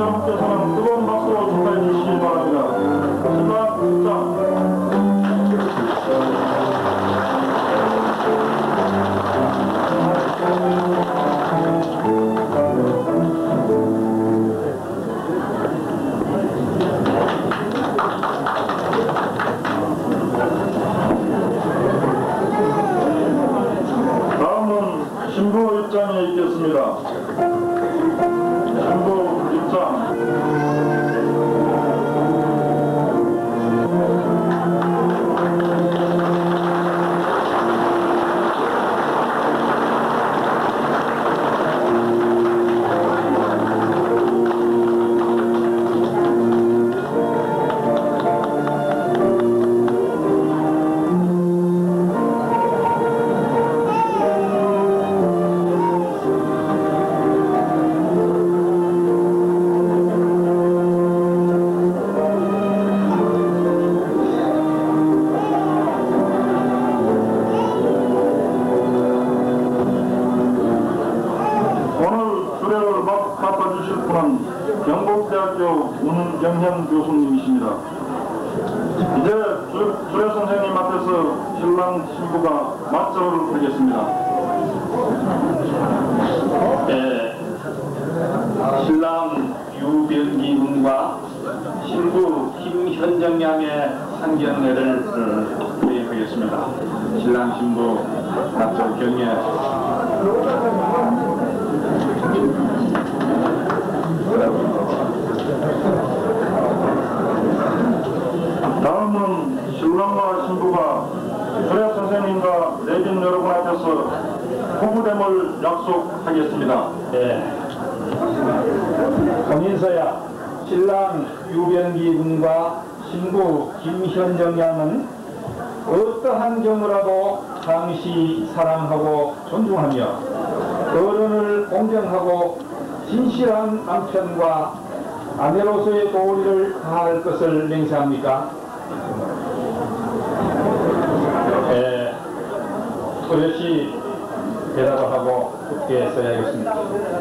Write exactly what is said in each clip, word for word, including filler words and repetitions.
여러분께서는 뜨거운 박수로 축하해 주시기 바랍니다. 신랑 입장. 다음은 신부 입장에 있겠습니다. 신부 입장. 맡아주실 분은 경북대학교 문경현 교수님이십니다. 이제 주례 선생님 앞에서 신랑 신부가 맞절을 하겠습니다. 네, 신랑 유병기 군과 신부 김현정 양의 상견례를 수행하겠습니다. 신랑 신부 맞절 경례. 다음은 신랑과 신부가 주례 선생님과 내빈 여러분 앞에서 호구됨을 약속하겠습니다. 네. 본인서야 신랑 유병기 군과 신부 김현정 양은 어떠한 경우라도 항시 사랑하고 존중하며 어른을 공경하고 진실한 남편과 아내로서의 도리를 다할 것을 맹세합니까? 예, 또렷이 대답을 하고 굳게 써야겠습니다.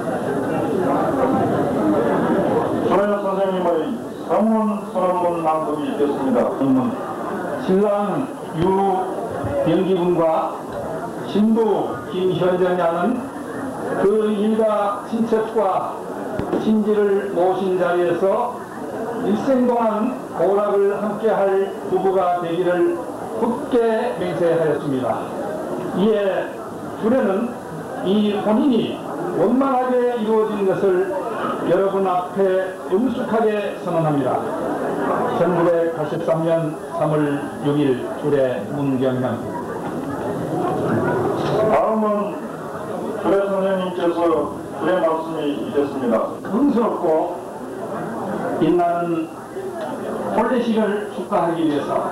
주례 선생님의 성문 선언문 낭독이 있겠습니다. 성문. 신랑 유병기 군과 신부 김현정 양은 그 일가 친척과 친지를 모신 자리에서 일생 동안 고락을 함께할 부부가 되기를 굳게 맹세하였습니다. 이에 주례는 이 혼인이 원만하게 이루어진 것을 여러분 앞에 엄숙하게 선언합니다. 천구백팔십삼 년 삼월 육일 주례 문경현. 다음은 주례 선생님께서 주례 말씀이 있겠습니다. 흥스럽고 빛나는 혼례식을 축하하기 위해서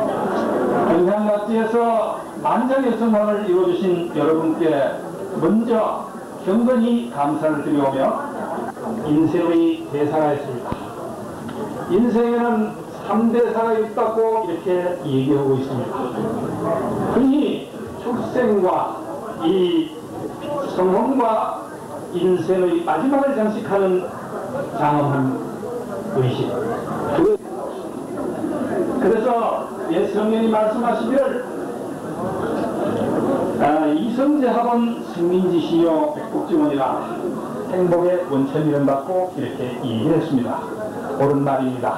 경향각지에서 만장의 성황을 이루어주신 여러분께 먼저 경건히 감사를 드리오며 인생의 대사가 있습니다. 인생에는 삼 대사가 있다고 이렇게 얘기하고 있습니다. 흔히 출생과 이 성혼과 인생의 마지막을 장식하는 장엄한 의식. 그래서 예 성령이 말씀하시기를 아, 이성재 학원 승민지시요 백국지원이라 행복의 원천 이름 받고 이렇게 얘기를 했습니다. 옳은 말입니다.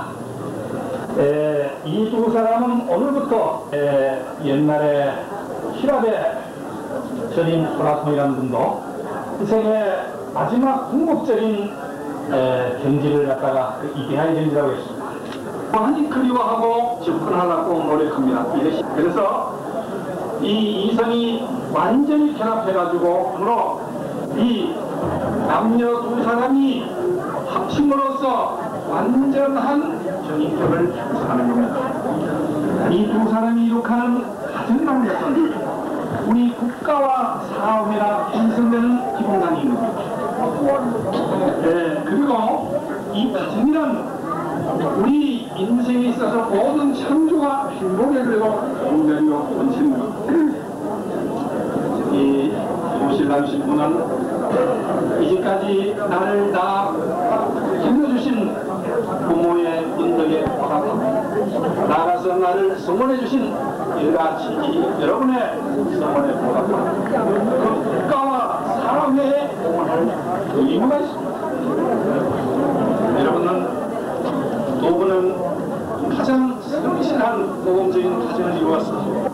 이 두 사람은 오늘부터 에, 옛날에 히랍의 전인 플라톤이라는 분도 인생의 마지막 궁극적인 에, 경지를 갖다가 그 이데아의 경지라고 했습니다. 많이 그리워하고 접근하려고 노력합니다. 그래서 이 이성이 완전히 결합해가지고 오늘로 이 남녀 두 사람이 합심으로써 완전한 정인격을 형성하는 겁니다. 이 두 사람이 이룩하는 가정이라는 것은 우리 국가와 사회가 형성되는 기본단위입니다. 네, 그리고 이 가정이란 우리 인생에 있어서 모든 창조가 행복에 그리고 공전이고 원칙입니다. 이 신랑 신부는 이제까지 나를 다 견뎌주신 나가서 나를 성원해 주신 일가친지 여러분의 성원에 보답합니다. 그 국가와 사회에 공헌할 의무가 있습니다. 여러분은 두 분은 가장 성실한 모범적인 가정을 이루었습니다.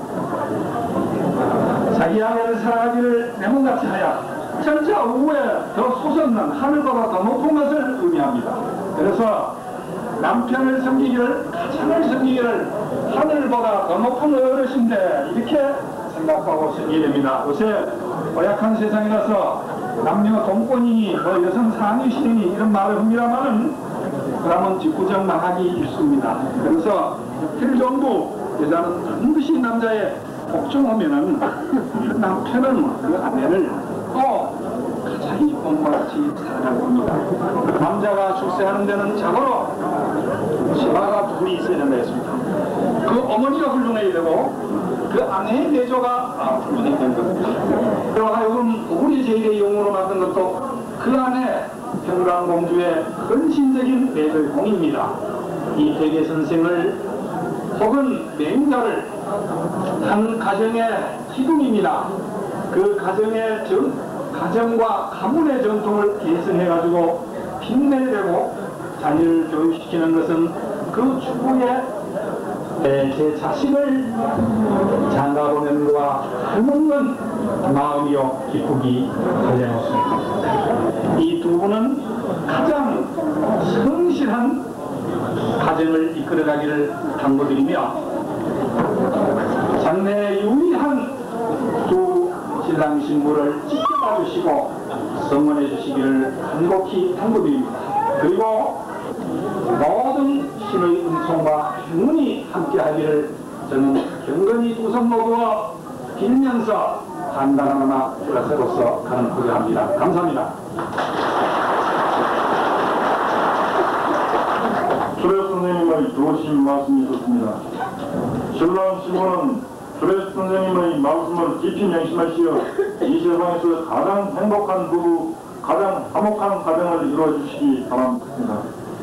자기 아내를 사랑하기를 내 몸같이 하여 전자 후에 더 솟았는 하늘보다 더 높은 것을 의미합니다. 그래서 남편을 섬기기를, 가장을 섬기기를 하늘보다 더 높은 어르신데 이렇게 생각하고 섬기게 됩니다. 요새 고약한 세상이라서 남녀 동권이니 뭐 여성 상위 시대니 이런 말을 합니다만은 그러면 뒷구정만 하기 일쑤입니다. 그래서 그 정도 여자는 반드시 남자의 복종하면은 남편은 그 아내를 또 가장이 몸과 같이 사랑할 겁니다. 남자가 출세하는 데는 자고로 치마가 둘이 있어야 된다 했습니다. 그 어머니가 훌륭해야 되고 그 아내의 내조가 훌륭해야 되는 겁니다. 그리고 하여금 우리 제일의 용으로 만든 것도 그 안에 평강공주의 헌신적인 내조의 공입니다. 이 대개 선생을 혹은 맹자를 한 가정의 기둥입니다. 그 가정의 전, 가정과 가문의 전통을 계승해가지고 빛내려고 자녀를 교육시키는 것은 그 추구에 제 자식을 장가보내는 것과 닮은 마음이요 기쁘기 하려놓습니다. 이 두 분은 가장 성실한 가정을 이끌어가기를 당부드리며 장래에 유의한 두 신랑 신부를 지켜봐 주시고 성원해 주시기를 간곡히 당부드립니다. 그리고 모든 신의 은총과 행운이 함께하기를 저는 경건히 두 손 모두어 빌면서 간단하나 플러스로서 가는 고려합니다. 감사합니다. 주례 선생님의 좋으신 말씀이 있었습니다. 신랑 신부는 주례 선생님의 말씀을 깊이 명심하시어 이 세상에서 가장 행복한 부부, 가장 화목한 가정을 이루어 주시기 바랍니다.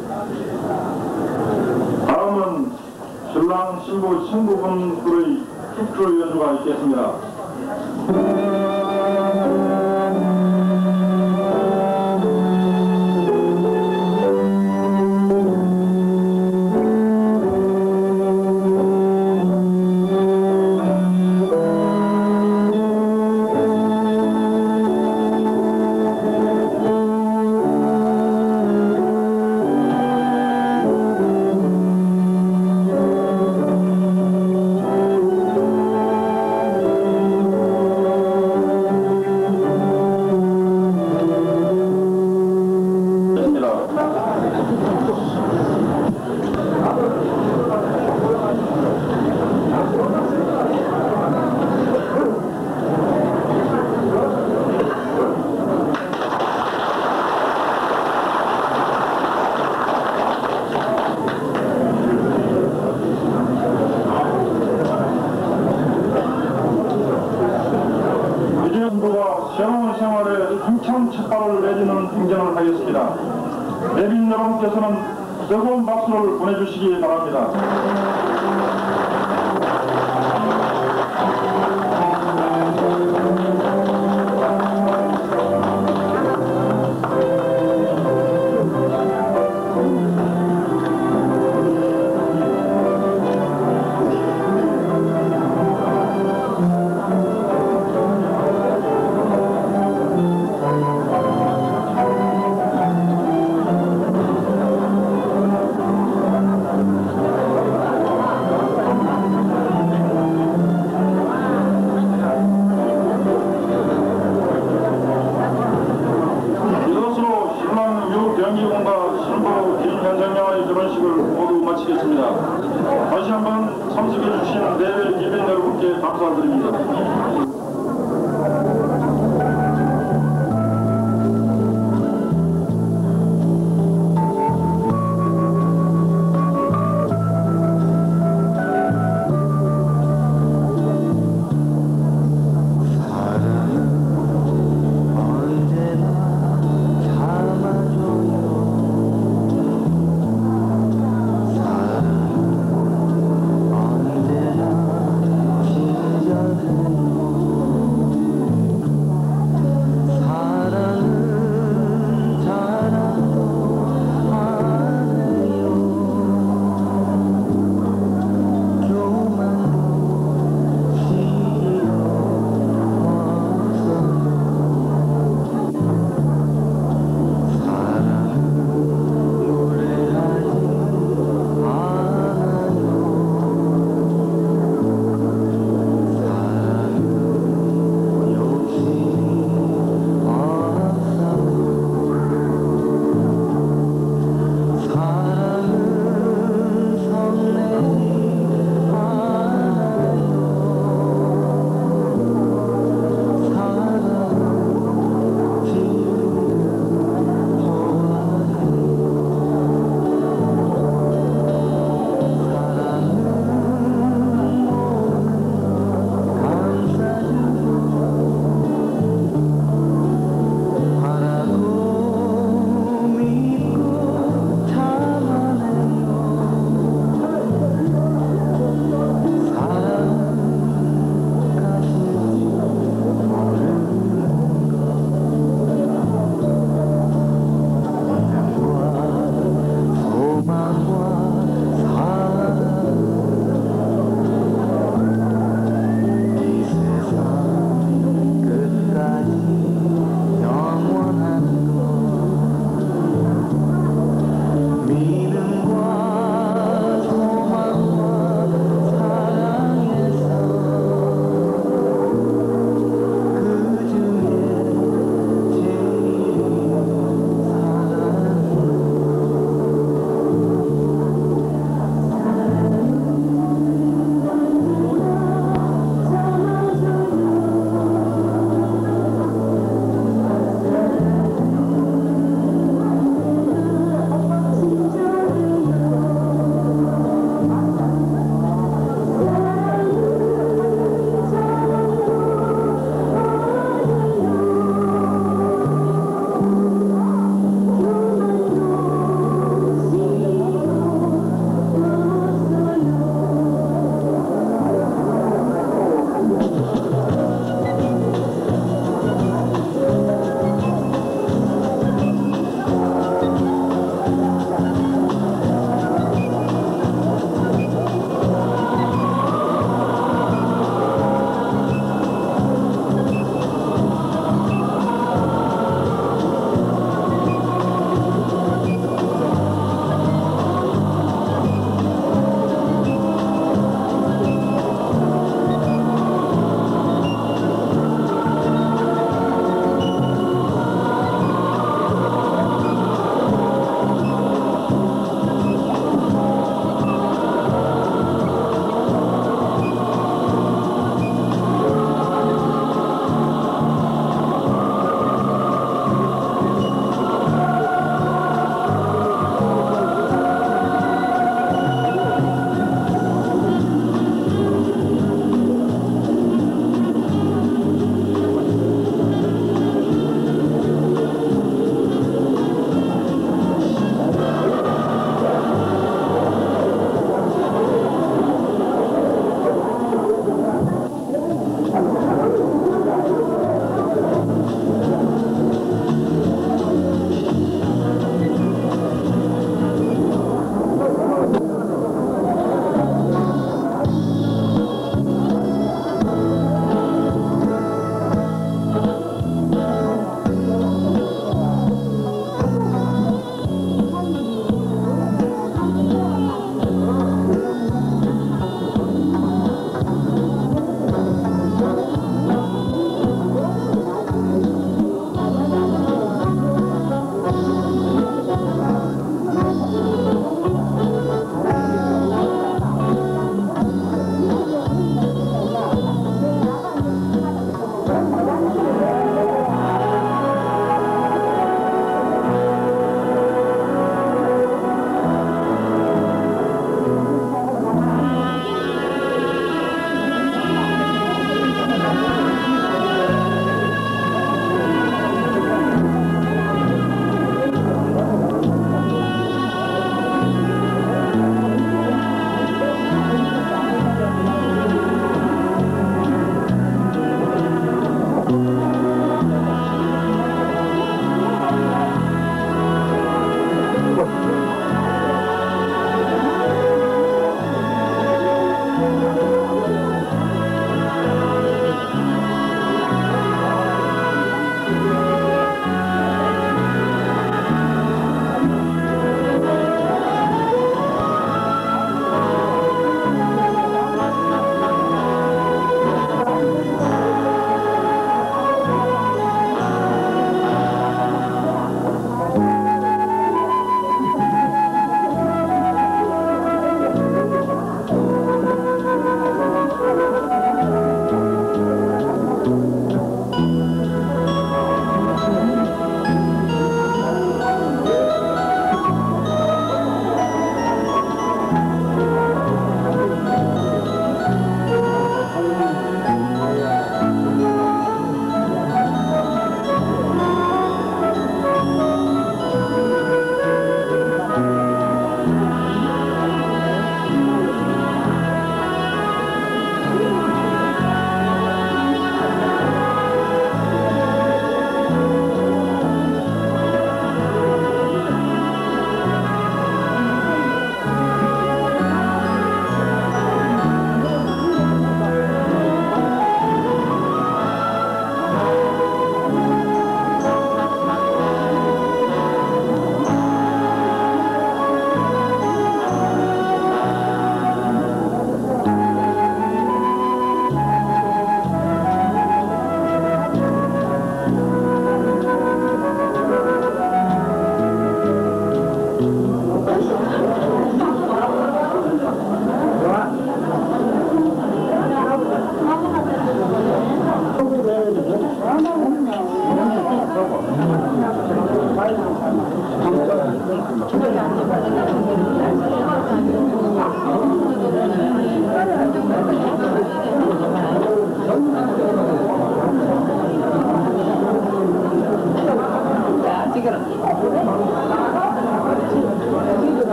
다음은 신랑 신부 친구분들의 축주 연주가 있겠습니다. 새로운 생활에 힘찬 첫발을 내딛는 행정을 하겠습니다. 내빈 여러분께서는 뜨거운 박수를 보내주시기 바랍니다. 다시 한번 참석해 주신 내외 예빈 여러분께 감사드립니다. 사랑은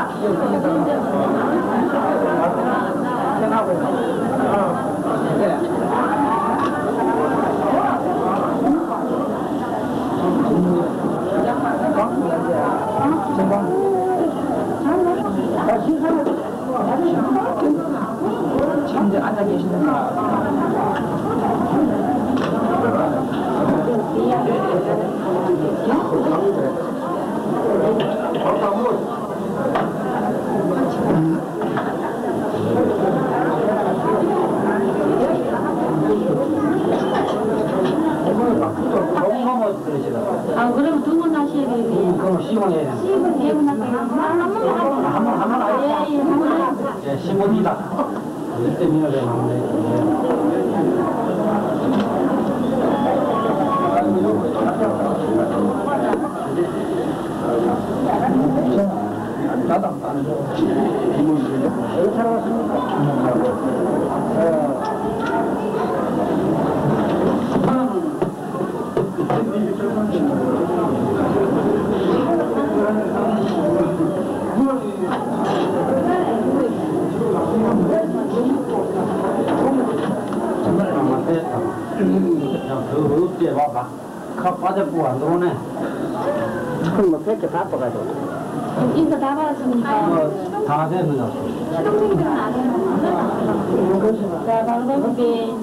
현재 앉아 계시는 아, 그러면 두 번 하셔야 되겠네요. 그럼 시공 해야 돼. 시분 대분 할게요. 한번 한번 하고. 예, 예, 한번 하고. 예, 시공이다. 이때 미역에 나오네. 나도 안 줘. 왜 살아왔습니까? 그냥 그 없지 와봐. 컵 빠져보고 안 들어오네. 그럼 뭐 그렇게 바빠가지고. 인사 다 받았습니까? 뭐 다 되는 거. 실용적인 안 해요. 자, 바로 해볼게.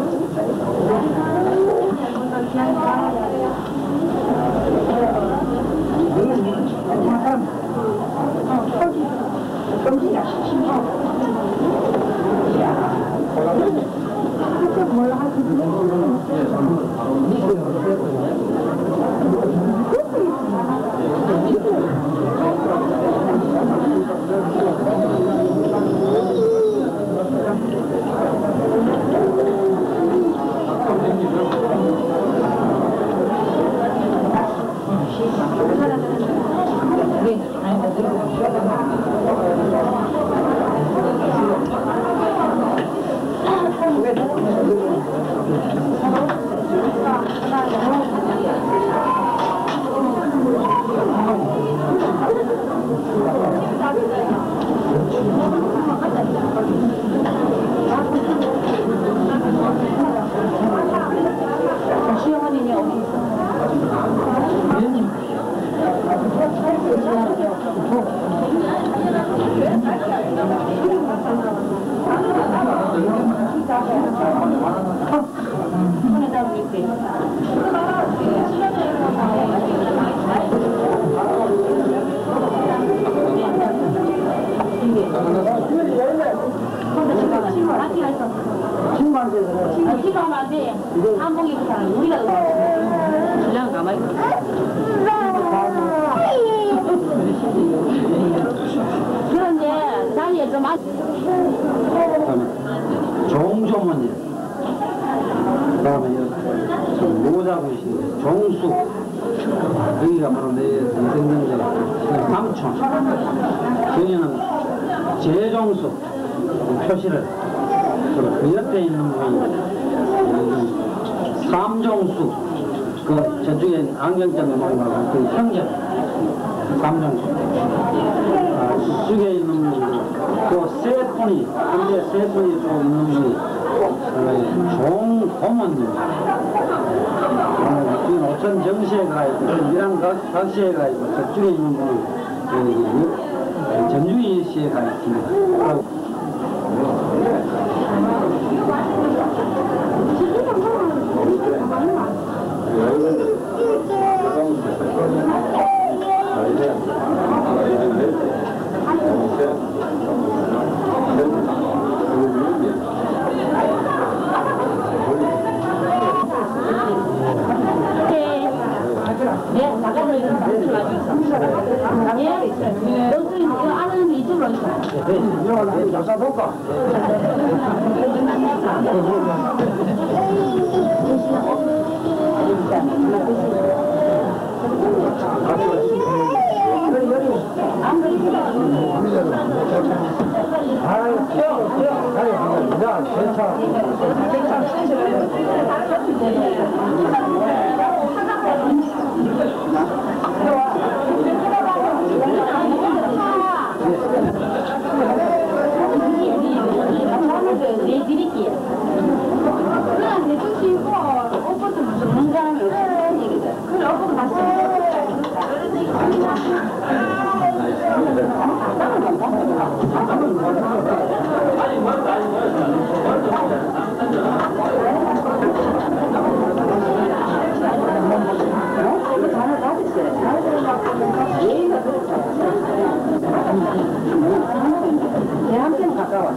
시어머니는 어디 지금 안 돼. 한복이 우리가 그냥 가만히 그런데 자리에 좀 앉. 종조모님. 그다음에 모자고 계신데 종수. 여기가 바로 내 동생들 삼촌. 여기는 재종수 표시를. 그 옆에 있는 분이 삼종수, 그 저쪽에 안경점에 모이고 그 형제 삼종수. 아, 이쪽에 있는 그세 분이 현재 세 분이 또 있는 분이 종고모님. 아, 지금 오천 정시에 가 있고 밀양 각시에 가 있고 저쪽에 있는 분이 그 전주희 씨에 가 있습니다. 네, 잠깐만 이거 예, 여기 이거 안에는 이쪽으로 있어. 네, 잡사 볼까? 아유, 뛰어, 뛰어, 가요. 야, 괜찮아. 내 드릴게요. 그냥 대충 신고 옷부터 먹는 사람이 없어요. 그래, 옷부터 봤어요. 내 한편 가까워.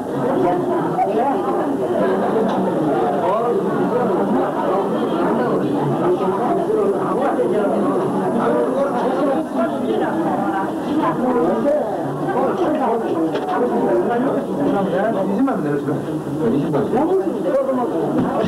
이십만 원 내려줄까? 이십만 원.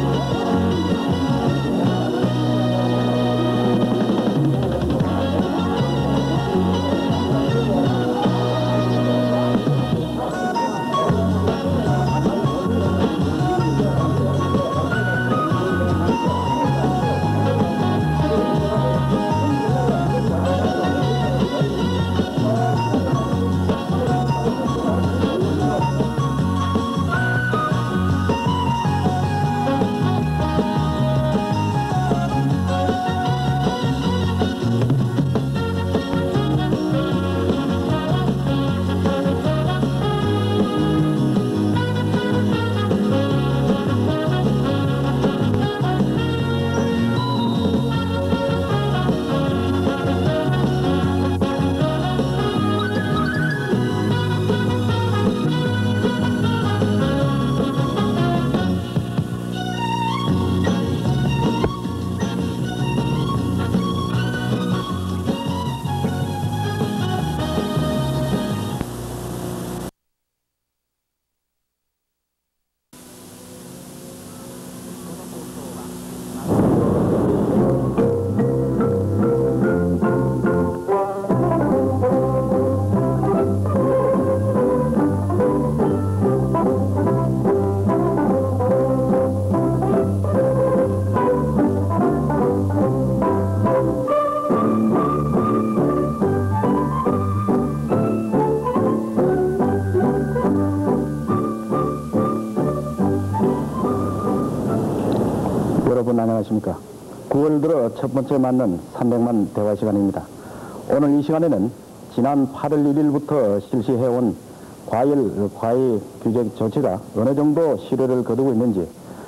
여러분 안녕하십니까. 구월 들어 첫 번째 맞는 삼백만 대화 시간입니다. 오늘 이 시간에는 지난 팔월 일일부터 실시해온 과일, 과외 규제 조치가 어느 정도 실효를 거두고 있는지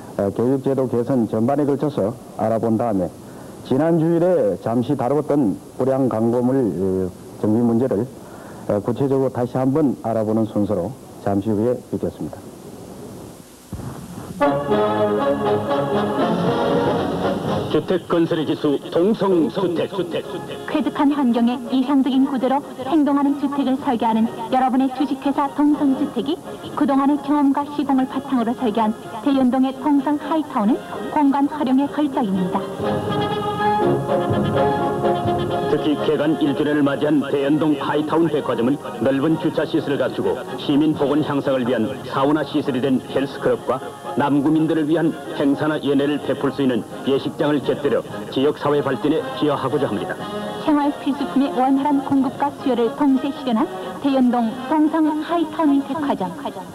교육제도 개선 전반에 걸쳐서 알아본 다음에 지난 주일에 잠시 다루었던 불량 광고물 정비 문제를 구체적으로 다시 한번 알아보는 순서로 잠시 후에 뵙겠습니다. 주택 건설의 기수 동성주택. 쾌적한 환경에 이상적인 구조로 행동하는 주택을 설계하는 여러분의 주식회사 동성주택이 그동안의 경험과 시공을 바탕으로 설계한 대연동의 동성 하이타운은 공간 활용의 걸작입니다. 특히 개관 일 주년을 맞이한 대연동 하이타운 백화점은 넓은 주차 시설을 갖추고 시민 보건 향상을 위한 사우나 시설이 된 헬스클럽과 남구민들을 위한 행사나 연회를 베풀 수 있는 예식장을 곁들여 지역사회 발전에 기여하고자 합니다. 생활 필수품의 원활한 공급과 수요를 동시에 실현한 대연동 동성 하이타운 백화점.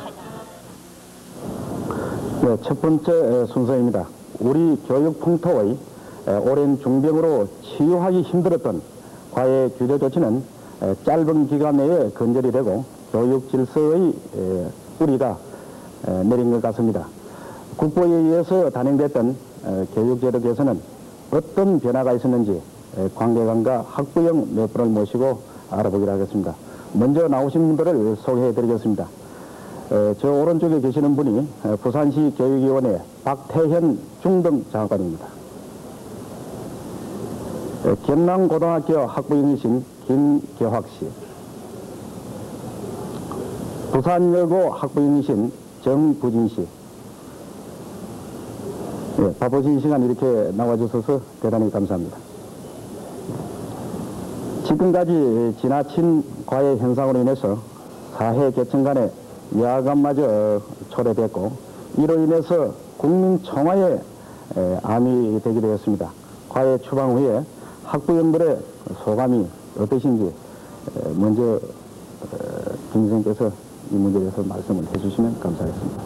네, 첫 번째 순서입니다. 우리 교육 풍토의 오랜 중병으로 치유하기 힘들었던 과외 규제 조치는 짧은 기간 내에 건절이 되고 교육 질서의 뿌리가 내린 것 같습니다. 국보에 의해서 단행됐던 교육제도 개선은 어떤 변화가 있었는지 관계관과 학부형 몇 분을 모시고 알아보기로 하겠습니다. 먼저 나오신 분들을 소개해드리겠습니다. 저 오른쪽에 계시는 분이 부산시 교육위원회 박태현 중등 장관입니다. 경남고등학교 학부형이신 김교학씨, 부산여고 학부형이신 정부진씨. 예, 바쁘신 시간 이렇게 나와주셔서 대단히 감사합니다. 지금까지 지나친 과외 현상으로 인해서 사회 계층 간의 야간마저 초래됐고 이로 인해서 국민청화에 암이 되기도 했습니다. 과외 추방 후에 학부형들의 소감이 어떠신지 먼저 김선생께서 이 문제에 대해서 말씀을 해주시면 감사하겠습니다.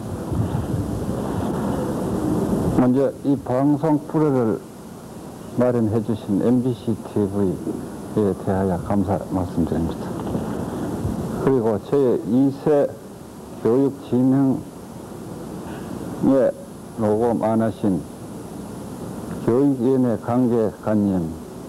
먼저 이 방송 프로를 마련해 주신 엠비씨 티비에 대하여 감사 말씀드립니다. 그리고 제이 세 교육진흥에 노고 많으신 교육위원회 관계관님과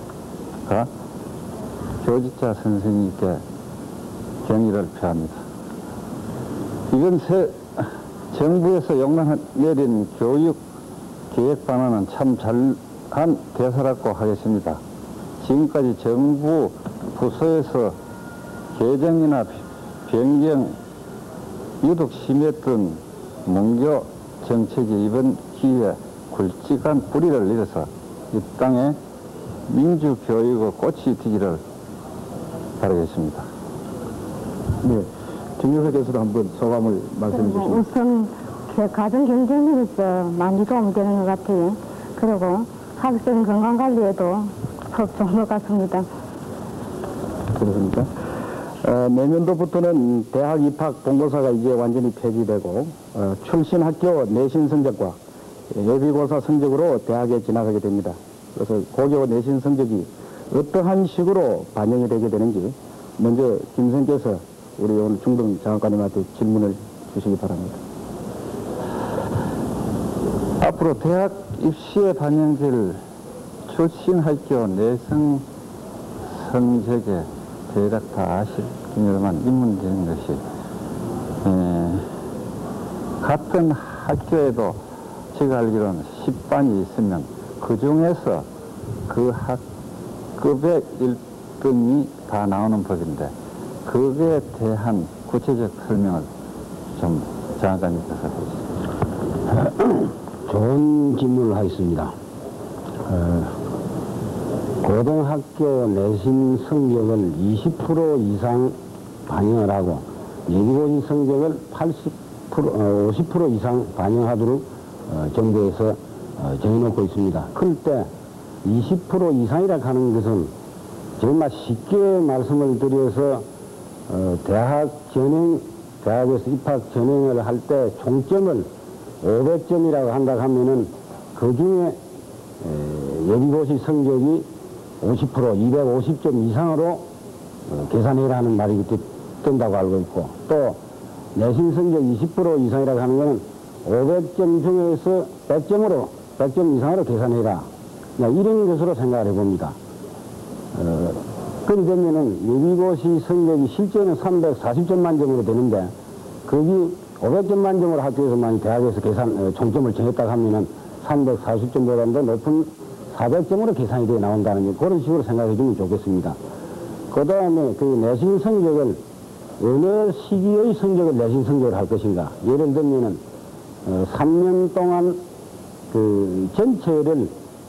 교직자 선생님께 경의를 표합니다. 이번 새 정부에서 용납 내린 교육 계획 방안은 참 잘한 대사라고 하겠습니다. 지금까지 정부 부서에서 개정이나 변경 유독 심했던 문교 정책이 이번 기회에 굵직한 뿌리를 내려서 이 땅에 민주교육의 꽃이 피기를 바라겠습니다. 네, 김 여사께서도 한번 소감을 말씀해 주시면. 우선 가정 경쟁력에서 많이 도움이 되는 것 같아요. 그리고 학생 건강관리에도 더 좋은 것 같습니다. 그렇습니까? 어, 내년도부터는 대학 입학 본고사가 이제 완전히 폐지되고 어, 출신 학교 내신 성적과 예비고사 성적으로 대학에 진학하게 됩니다. 그래서 고교 내신 성적이 어떠한 식으로 반영이 되게 되는지 먼저 김 선생께서 우리 오늘 중등 장학관님한테 질문을 주시기 바랍니다. 앞으로 대학 입시에 반영될 출신 학교 내성 성적에 대략 다 아시겠지만 입문되는 것이 에, 같은 학교에도 제가 알기로는 십 반이 있으면 그 중에서 그 학급의 일 등이 다 나오는 법인데 그에 대한 구체적 설명을 좀 장관님께서 해주십시오. 좋은 질문을 하겠습니다. 어, 고등학교 내신 성적을 이십 퍼센트 이상 반영을 하고 예비고시 성적을 팔십 퍼센트, 어, 오십 퍼센트 이상 반영하도록 어, 정부에서 어, 정해놓고 있습니다. 그럴 때 이십 퍼센트 이상이라 하는 것은 정말 쉽게 말씀을 드려서 어, 대학 전형, 대학에서 입학 전형을 할 때 총점을 오백 점이라고 한다 하면은 그 중에 예비고시 성적이 오십 퍼센트, 이백오십 점 이상으로 어, 계산해라는 말이 뜬다고 알고 있고, 또 내신 성적 이십 퍼센트 이상이라고 하는 것은 오백 점 중에서 백 점으로, 백 점 이상으로 계산해라. 이런 것으로 생각을 해봅니다. 어, 그리 되면은 예비고시 성적이 실제는 삼백사십 점 만점으로 되는데, 거기 오백 점 만점으로 학교에서 많이 대학에서 계산, 어, 총점을 정했다고 하면은 삼백사십 점보다도 높은 사백 점으로 계산이 되어 나온다는 그런 식으로 생각해 주면 좋겠습니다. 그 다음에 그 내신 성적을 어느 시기의 성적을 내신 성적을 할 것인가. 예를 들면은 어, 삼 년 동안 그 전체를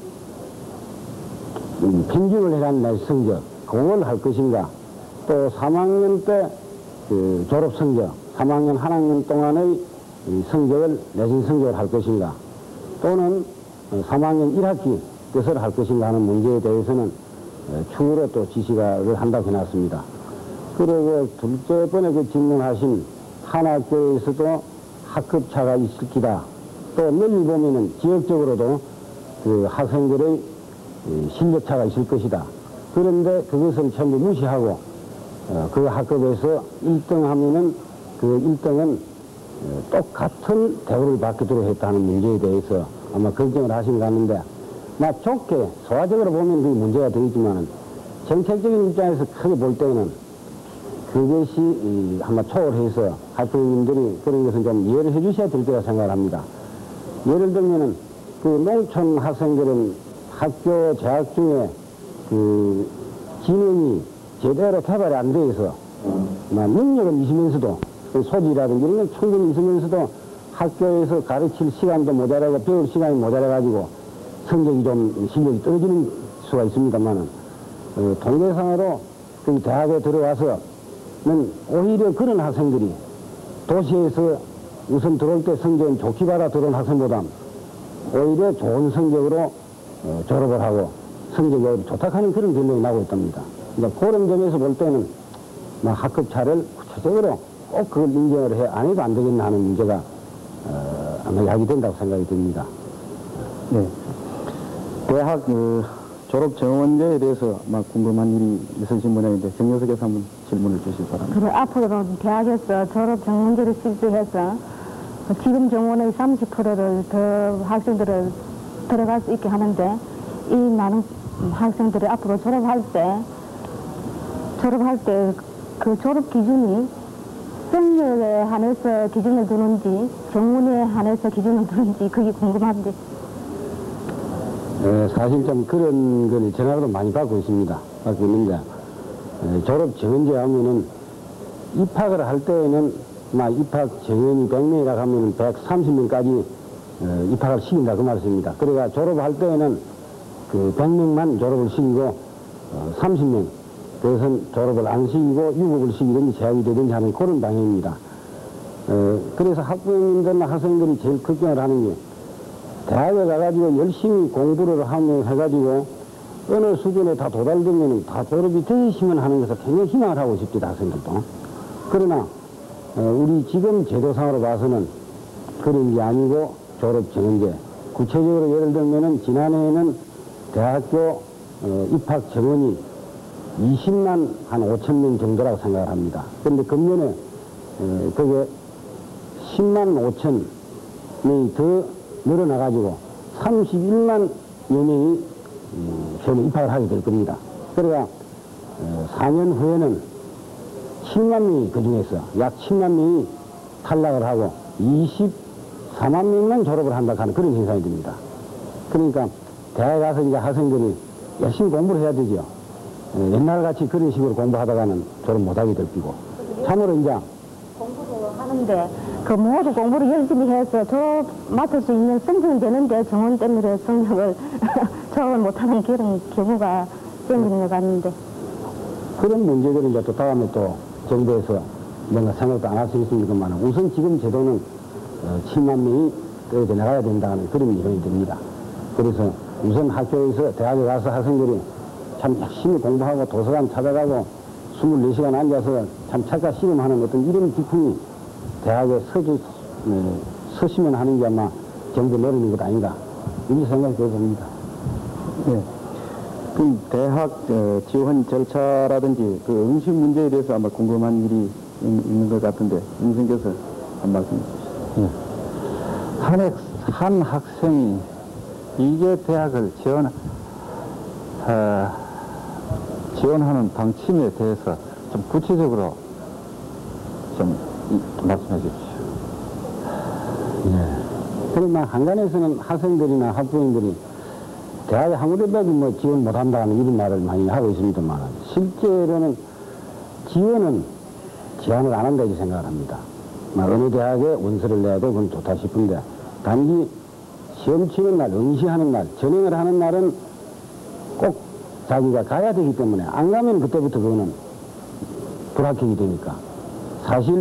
음, 평균을 해간 내신 성적 그걸 할 것인가. 또 삼 학년 때 그 졸업 성적, 삼 학년 한 학년 동안의 성적을 내신 성적을 할 것인가. 또는 삼 학년 일 학기 것을 할 것인가 하는 문제에 대해서는 추후로 또 지시를 한다고 해놨습니다. 그리고 둘째 번에 그 질문하신 한 학교에서도 학급차가 있을 기다. 또 멀리 보면은 지역적으로도 그 학생들의 실력차가 있을 것이다. 그런데 그것을 전부 무시하고 어, 그 학급에서 일 등 하면은 그 일 등은 똑같은 대우를 받도록 했다는 문제에 대해서 아마 걱정을 하신 것 같는데, 나 좋게 소화적으로 보면 그게 문제가 되겠지만은 정책적인 입장에서 크게 볼 때는 그것이 이, 아마 초월해서 학부모님들이 그런 것은 좀 이해를 해 주셔야 될 거라 생각을 합니다. 예를 들면은 그 농촌 학생들은 학교 재학 중에 그 지능이 제대로 개발이 안 돼 있어. 능력은 있으면서도 소질이라든지 이런 건 충분히 있으면서도 학교에서 가르칠 시간도 모자라고 배울 시간이 모자라가지고 성적이 좀 실력이 떨어지는 수가 있습니다만은 어, 통계상으로 그 대학에 들어와서는 오히려 그런 학생들이 도시에서 우선 들어올 때 성적은 좋게 받아 들어온 학생보다 오히려 좋은 성적으로 어, 졸업을 하고 성적이 오히려 좋다 하는 그런 결론이 나고 있답니다. 그러니까 그런 점에서 볼 때는 학급차를 구체적으로 꼭 그걸 인정을 해, 안 해도 안 되겠나 하는 문제가, 어, 아마 야기된다고 생각이 듭니다. 네. 대학 그 졸업 정원제에 대해서 막 궁금한 일이 있으신 모양인데 정여석에서 한번 질문을 주시기 바랍니다. 그래, 앞으로 대학에서 졸업 정원제를 실시해서 지금 정원의 삼십 퍼센트를 더 학생들을 들어갈 수 있게 하는데, 이 많은 학생들이 앞으로 졸업할 때 졸업할 때 그 졸업 기준이 성적에 한해서 기준을 두는지 정원에 한해서 기준을 두는지 그게 궁금한데. 에, 사실 좀 그런 걸 전화도 많이 받고 있습니다. 받고 있는데, 에, 졸업 정원제 하면은 입학을 할 때에는 막 입학 정원이 백 명이라고 하면은 백삼십 명까지 어, 입학을 시킨다 그 말씀입니다. 그러니까 졸업할 때에는 그 백 명만 졸업을 시키고 어, 삼십 명 그것은 졸업을 안 시키고 유급을 시키든지 제한이 되든지 하는 그런 방향입니다. 어, 그래서 학부모님들이나 학생들이 제일 걱정을 하는 게, 대학에 가가지고 열심히 공부를 하며 해가지고 어느 수준에 다 도달되면 다 졸업이 되시면 하는 것을 굉장히 희망을 하고 있습니다, 학생들도. 그러나 어, 우리 지금 제도상으로 봐서는 그런 게 아니고 졸업 정원제, 구체적으로 예를 들면은 지난해에는 대학교 어, 입학 정원이 이십만 한 오천 명 정도라고 생각을 합니다. 그런데 금년에 에, 그게 십만 오천 명이 더 늘어나가지고 삼십일만 여 명이 음, 처음에 입학을 하게 될 겁니다. 그러니까 어, 사 년 후에는 칠만 명이 그 중에서 약 칠만 명이 탈락을 하고 이십사만 명만 졸업을 한다 하는 그런 현상이 됩니다. 그러니까 대학에 가서 이제 학생들이 열심히 공부를 해야 되죠. 어, 옛날같이 그런 식으로 공부하다가는 졸업 못하게 될 거고. 참으로 이제 공부도 하는데 그 모두 공부를 열심히 해서 졸업 맡을 수 있는 성적이 되는데 정원 때문에 성적을 졸업을 못하는 그런 경우가 생기는 것 같는데. 그런 문제들은 이제 또 다음에 또 정부에서 뭔가 생각도 안 할 수 있습니다만, 우선 지금 제도는 어, 칠만 명이 끌어져 나가야 된다는 그런 이론이 듭니다. 그래서 우선 학교에서 대학에 가서 학생들이 참 열심히 공부하고 도서관 찾아가고 이십사 시간 앉아서 참 착각 실험하는 어떤 이런 기품이 대학에 서주, 어, 서시면 하는 게 아마 정부 노력인 것 아닌가, 이렇게 생각이 들어봅니다. 네. 그럼 대학 어, 지원 절차라든지 그 응시 문제에 대해서 아마 궁금한 일이 있, 있는 것 같은데, 임선교수 한 말씀 해주시죠. 예. 한, 학, 한 학생이 이게 대학을 지원, 어, 지원하는 방침에 대해서 좀 구체적으로 좀 이, 말씀해 주십시오. 예. 그러나 한간에서는 학생들이나 학부모님들이 대학에 아무래도 뭐 지원 못한다는 이런 말을 많이 하고 있습니다만, 실제로는 지원은 제한을 안 한다 이렇게 생각을 합니다. 어느 대학에 원서를 내도 그건 좋다 싶은데, 단지 시험 치는 날, 응시하는 날, 전형을 하는 날은 꼭 자기가 가야 되기 때문에 안 가면 그때부터 그거는 불합격이 되니까, 사실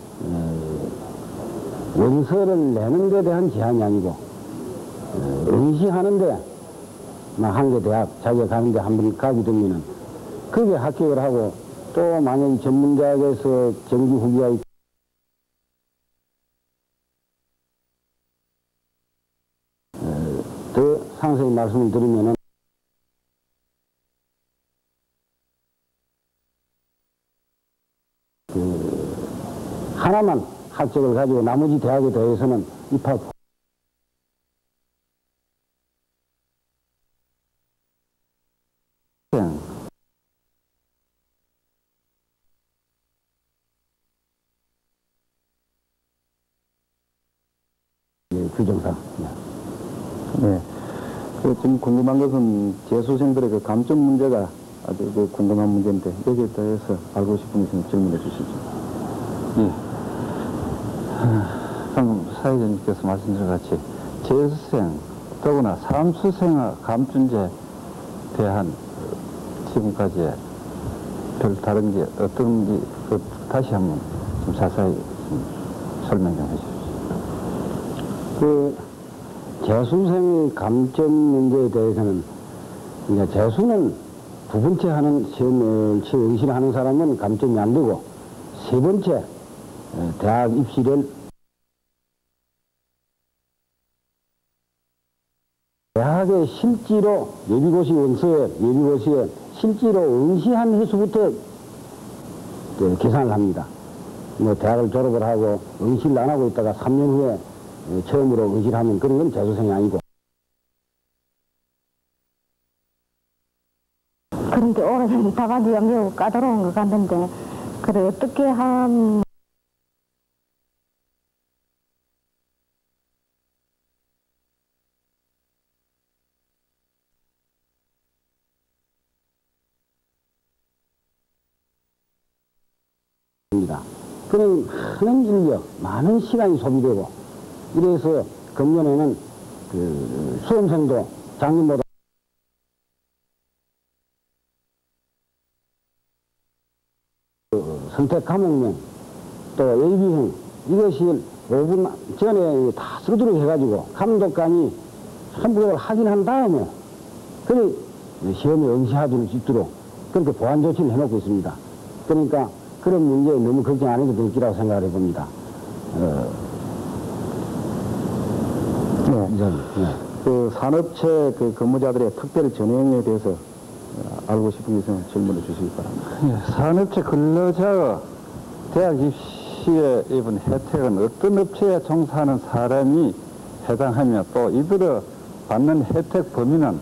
에, 원서를 내는 데 대한 제한이 아니고 에, 응시하는데 한 개 대학 자기가 가는데 한번 가게 되면은 그게 합격을 하고, 또 만약에 전문대학에서 정기 후기가 있고 더 상세히 말씀을 드리면은 그 하나만 학적을 가지고 나머지 대학에 대해서는 입학 규정상. 네. 그 지금 궁금한 것은 재수생들의 그 감점 문제가 아주 그 궁금한 문제인데, 여기에 대해서 알고 싶은 분 질문해 주시죠. 예. 방금 사회자님께서 말씀드린 같이 재수생, 더구나 삼수생의 감점제에 대한 지금까지의 별 다른 게 어떤지 그 다시 한번 좀 자세히 좀 설명 좀 해주십시오. 그 재수생 감점 문제에 대해서는 이제 재수는 두 번째 하는 시험을 응시를 하는 사람은 감점이 안 되고, 세 번째 대학 입시를 대학에 실제로 예비고시 원서에 예비고시에 실제로 응시한 해수부터 계산을 합니다. 뭐 대학을 졸업을 하고 응시를 안 하고 있다가 삼 년 후에 처음으로 응시를 하면 그런 건 재수생이 아니고. 그런데 올해는 답안지가 매우 까다로운 것 같는데 그래 어떻게 하면 그런 많은 인력, 많은 시간이 소비되고 이래서 금년에는 그 수험생도 작년보다 그 선택 과목명 또 예비형 이것이 오 분 전에 다 쓰도록 해가지고 감독관이 참고를 확인한 다음에 그래 시험에 응시할 수 있도록 그렇게 보완 조치를 해놓고 있습니다. 그러니까 그런 문제에 너무 걱정 안 해도 될기라고 생각을 해봅니다. 어, 네. 이제, 네. 그 산업체 그 근무자들의 특별 전형에 대해서 알고 싶은 게 있으면 질문을 주시기 바랍니다. 예, 산업체 근로자가 대학 입시에 입은 혜택은 어떤 업체에 종사하는 사람이 해당하며 또 이들의 받는 혜택 범위는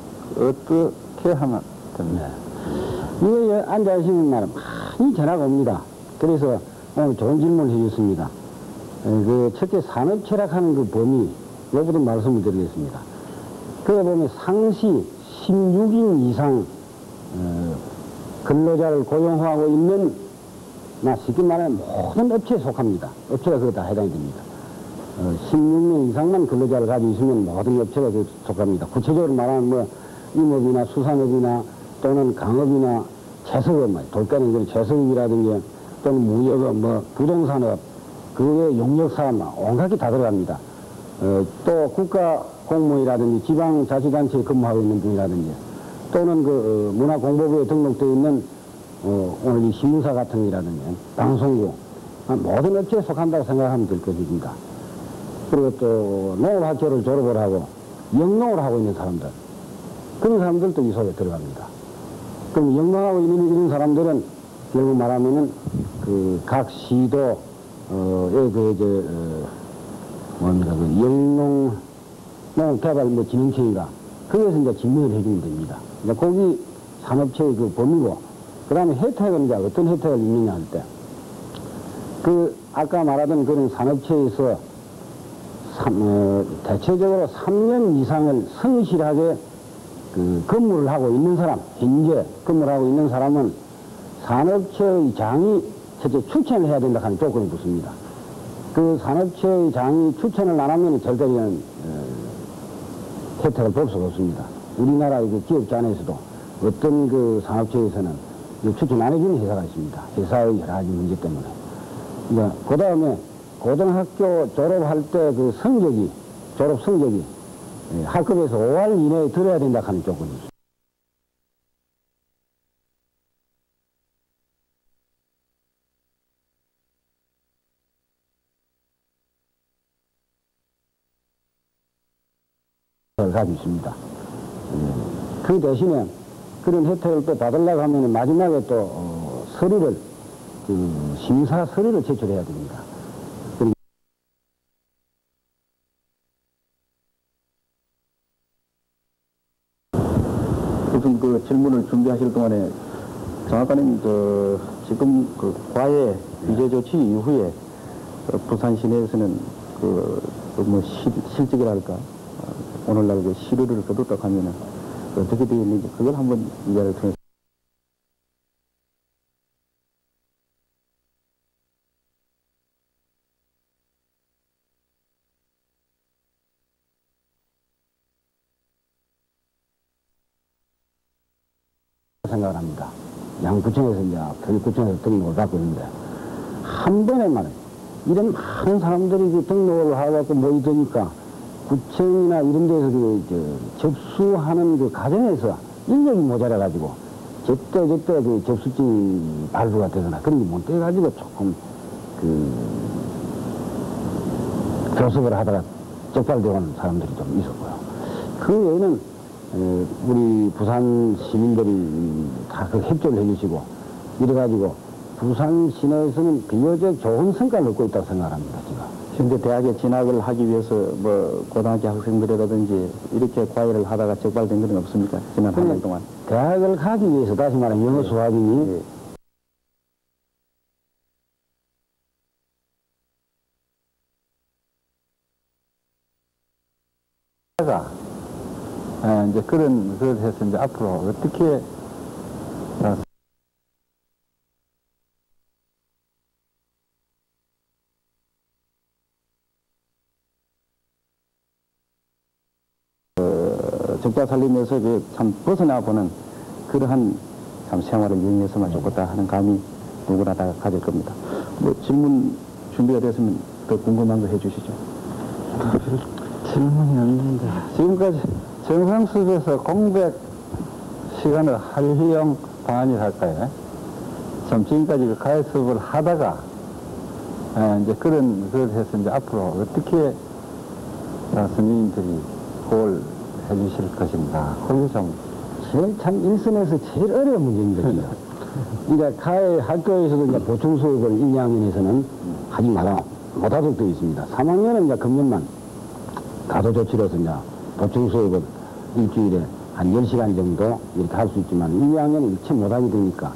어떻게 하면 됩니까? 이거 앉아계시는 날은 많이 전화가 옵니다. 그래서 오늘 좋은 질문을 해주셨습니다. 그 첫째 산업 철학하는 그 범위 요부터 말씀을 드리겠습니다. 그에 보면 상시 십육 인 이상 어, 근로자를 고용하고 있는 나 쉽게 말하면 모든 업체에 속합니다. 업체가 그거 다 해당이 됩니다. 어, 십육 명 이상만 근로자를 가지고 있으면 모든 업체가 그 속합니다. 구체적으로 말하면 뭐 임업이나 수산업이나 또는 강업이나 채석업, 돌가는 그 채석업이라든지 또는 무역업, 뭐 부동산업, 그외 용역사업, 온갖 게 다 들어갑니다. 어, 또 국가 공무원이라든지 지방자치단체에 근무하고 있는 분이라든지 또는 그 어, 문화공보부에 등록되어 있는 어, 오늘 이 신문사 같은 이라든지 방송국 모든 업체에 속한다고 생각하면 될 것입니다. 그리고 또 농업학교를 졸업을 하고 영농을 하고 있는 사람들 그런 사람들도 이 속에 들어갑니다. 그럼 영농하고 있는 이런 사람들은 결국 말하면은 그 각 시도 어의 그 이제 어, 뭡니까 그 영농 농업개발 뭐 진흥체인가 거기에서 이제 지명을 해주면 됩니다. 이제 거기 산업체의 그 범위고 그 다음에 혜택은 이제 어떤 혜택을 있느냐 할 때 그 아까 말하던 그런 산업체에서 삼, 어, 대체적으로 삼 년 이상을 성실하게 그 근무를 하고 있는 사람, 현재 근무를 하고 있는 사람은 산업체의 장이 첫째 추천을 해야 된다 하는 조건이 붙습니다. 그 산업체의 장이 추천을 안 하면 절대적인 어, 혜택을 볼 수가 없습니다. 우리나라의 그 기업체 안에서도 어떤 그 산업체에서는 추천 안 해주는 회사가 있습니다. 회사의 여러 가지 문제 때문에. 그러니까 그 다음에 고등학교 졸업할 때 그 성적이, 졸업 성적이 학급에서 오할 이내에 들어야 된다 하는 조건이 있습니다. 가지고 있습니다. 그 대신에 그런 혜택을 또 받으려고 하면 마지막에 또 어, 서류를 그 심사 서류를 제출해야 됩니다. 지금 그 질문을 준비하실 동안에 정학관님 그 지금 그 과외 규제 조치 이후에 그 부산 시내에서는 그뭐 실직이랄까 오늘날 그 시료를 거뒀다고 하면은 어떻게 되어 있는지 그걸 한번 이야기를 통해서 생각을 합니다. 양구청에서 이제 교육구청에서 등록을 받고 있는데 한 번에만 이런 많은 사람들이 그 등록을 하고 모이드니까 구청이나 이런 데서 그, 저, 접수하는 그 과정에서 인력이 모자라가지고 제때 제때 그 접수증이 발부가 되거나 그런 게 못 돼가지고 조금 그 교섭을 하다가 적발되고 하는 사람들이 좀 있었고요. 그 외에는 에, 우리 부산 시민들이 다 그 협조를 해주시고 이래가지고 부산 시내에서는 비교적 좋은 성과를 얻고 있다고 생각합니다. 지금. 현재 대학에 진학을 하기 위해서 뭐 고등학교 학생들이라든지 이렇게 과외를 하다가 적발된 건 없습니까? 지난 한 년 동안. 대학을 가기 위해서 다시 말하면 영어 수학이니 예. 가 예, 이제 그런 그걸 해서 이제 앞으로 어떻게 어, 어, 적자 살리면서 그 참 벗어나 보는 그러한 참 생활을 영위해서만 좋겠다 하는 감이 누구나 다 가질 겁니다. 뭐 질문 준비가 됐으면 더 궁금한 거 해주시죠. 질문이 없는데 지금까지 정상수에서 공백 시간을 할희용 방안이랄까요? 참 지금까지 그 가해 수업을 하다가 에, 이제 그런 그걸 해서 이제 앞으로 어떻게 어, 선생님들이 그걸 해주실 것인가 그게 좀 제일 참 일선에서 제일 어려운 문제입니다. 지금. 그러니까 가해 학교에서도 이제 보충 수업을 일, 이 학년에서는 하지 마라 못하도록 되어 있습니다. 삼 학년은 이제 금년만 가도 조치로서 이제 보충 수업을 일주일에 한 열 시간 정도 이렇게 할 수 있지만 일, 이 학년은 일체 못하게 되니까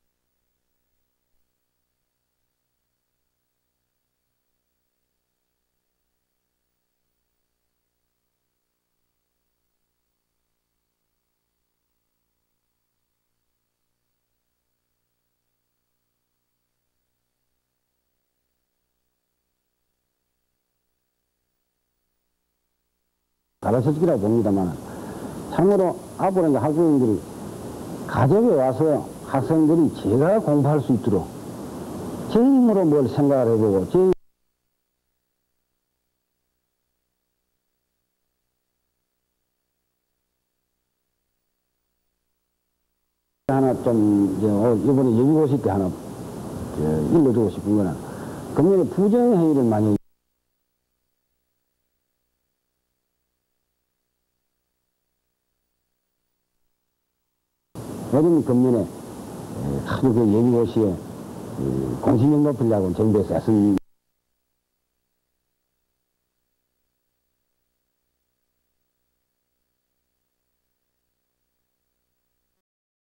가르쳐주기라고 봅니다만 참으로 앞으로 이제 학부모님들이 가정에 와서 학생들이 제가 공부할 수 있도록 제 힘으로 뭘 생각을 해보고 제 하나 좀 이제 이번에 예비고시 때 하나 일러주고 싶은 거는 금년에 부정행위를 많이 요즘 금년에 아주 그 예비고시에 공신력 높이려고 정부에서 애쓴